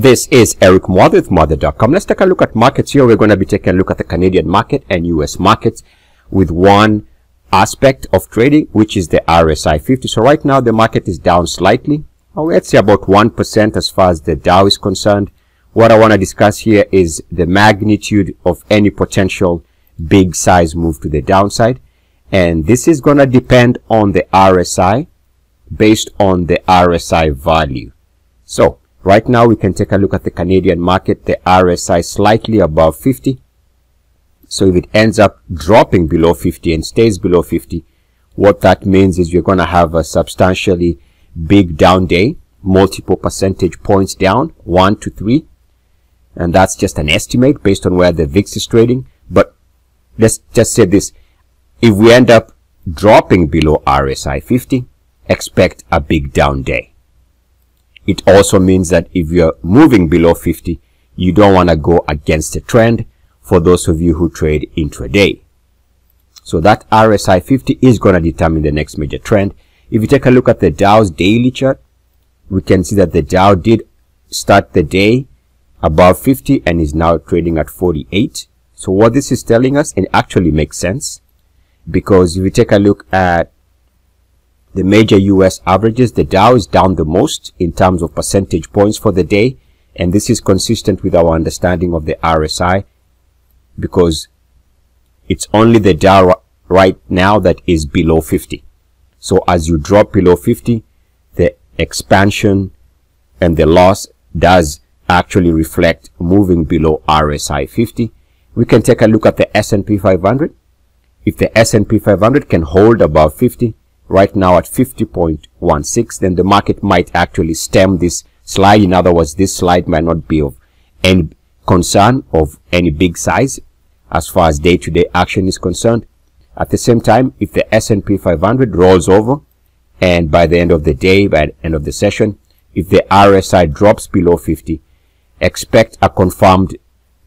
This is Eric Muathe with Muathe.com. Let's take a look at markets here. We're going to be taking a look at the Canadian market and US markets with one aspect of trading, which is the RSI 50. So right now the market is down slightly. Let's say about 1% as far as the Dow is concerned. What I want to discuss here is the magnitude of any potential big size move to the downside. And this is going to depend on the RSI based on the RSI value. So right now we can take a look at the Canadian market. The RSI slightly above 50. So if it ends up dropping below 50 and stays below 50, what that means is you're going to have a substantially big down day, multiple percentage points down, 1 to 3. And that's just an estimate based on where the VIX is trading. But let's just say this. If we end up dropping below RSI 50, expect a big down day. It also means that if you're moving below 50, you don't want to go against the trend for those of you who trade intraday. So that RSI 50 is going to determine the next major trend. If you take a look at the Dow's daily chart, we can see that the Dow did start the day above 50 and is now trading at 48. So what this is telling us, and it actually makes sense, because if you take a look at the major US averages, the Dow is down the most in terms of percentage points for the day. And this is consistent with our understanding of the RSI, because it's only the Dow right now that is below 50. So as you drop below 50, the expansion and the loss does actually reflect moving below RSI 50. We can take a look at the S&P 500. If the S&P 500 can hold above 50, right now at 50.16, then the market might actually stem this slide. In other words, this slide might not be of any concern of any big size as far as day-to-day action is concerned. At the same time, if the S&P 500 rolls over, and by the end of the day, by the end of the session, if the RSI drops below 50, expect a confirmed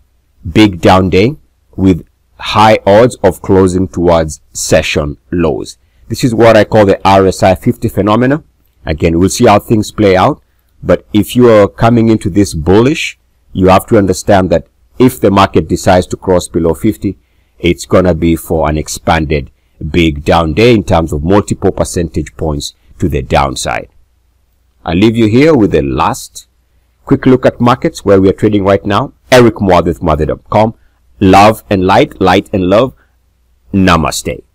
big down day with high odds of closing towards session lows. This is what I call the RSI 50 phenomena. Again, we'll see how things play out. But if you are coming into this bullish, you have to understand that if the market decides to cross below 50, it's going to be for an expanded big down day in terms of multiple percentage points to the downside. I'll leave you here with the last quick look at markets where we are trading right now. Eric Muathe with Muathe.com. Love and light, light and love. Namaste.